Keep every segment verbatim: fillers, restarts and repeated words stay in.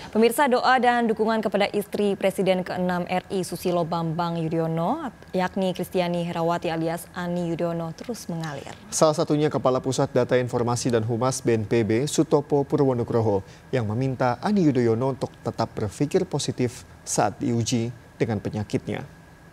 Pemirsa, doa dan dukungan kepada istri Presiden keenam R I Susilo Bambang Yudhoyono, yakni Kristiani Herawati alias Ani Yudhoyono, terus mengalir. Salah satunya Kepala Pusat Data Informasi dan Humas B N P B, Sutopo Purwonugroho, yang meminta Ani Yudhoyono untuk tetap berpikir positif saat diuji dengan penyakitnya.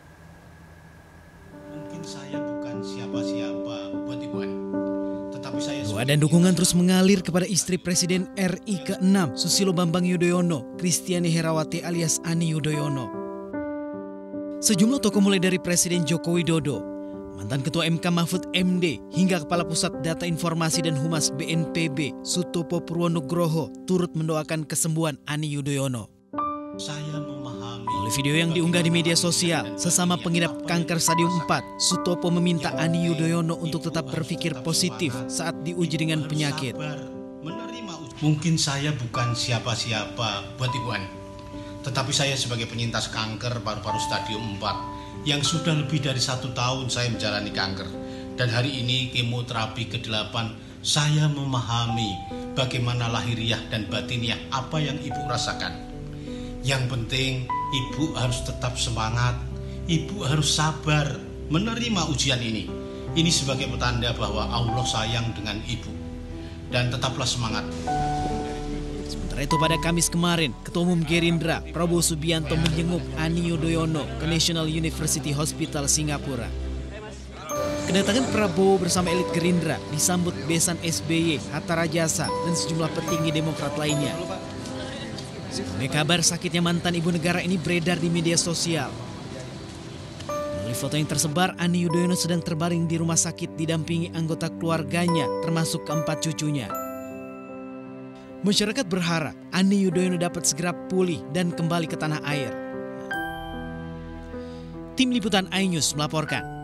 Mungkin saya bukan siapa-siapa buat Ibuan. Doa dan dukungan terus mengalir kepada istri Presiden R I keenam Susilo Bambang Yudhoyono, Kristiani Herawati alias Ani Yudhoyono. Sejumlah tokoh mulai dari Presiden Joko Widodo, mantan Ketua M K Mahfud M D, hingga Kepala Pusat Data Informasi dan Humas B N P B, Sutopo Purwonugroho, turut mendoakan kesembuhan Ani Yudhoyono. Saya memahami. Oleh video yang diunggah di media sosial, sesama pengidap kanker stadium empat, Sutopo meminta Ani Yudhoyono untuk tetap berpikir positif saat diuji dengan penyakit. Mungkin saya bukan siapa-siapa buat Ibuan, tetapi saya sebagai penyintas kanker paru-paru stadium empat yang sudah lebih dari satu tahun saya menjalani kanker. Dan hari ini kemoterapi kedelapan, saya memahami bagaimana lahiriah dan batiniah apa yang Ibu rasakan. Yang penting Ibu harus tetap semangat, Ibu harus sabar menerima ujian ini. Ini sebagai petanda bahwa Allah sayang dengan Ibu. Dan tetaplah semangat. Sementara itu pada Kamis kemarin, Ketua Umum Gerindra Prabowo Subianto menjenguk Ani Yudhoyono ke National University Hospital Singapura. Kedatangan Prabowo bersama elit Gerindra disambut besan S B Y, Hatta Rajasa, dan sejumlah petinggi Demokrat lainnya. Melalui kabar sakitnya mantan ibu negara ini beredar di media sosial. Melalui foto yang tersebar, Ani Yudhoyono sedang terbaring di rumah sakit didampingi anggota keluarganya, termasuk keempat cucunya. Masyarakat berharap Ani Yudhoyono dapat segera pulih dan kembali ke tanah air. Tim Liputan iNews melaporkan.